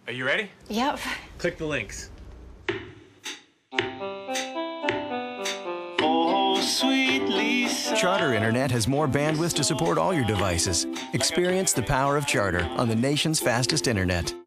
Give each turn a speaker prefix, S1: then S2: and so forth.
S1: Are you ready?
S2: Yep.
S1: Click the links.
S3: Oh, sweet Lisa.
S4: Charter Internet has more bandwidth to support all your devices. Experience the power of Charter on the nation's fastest internet.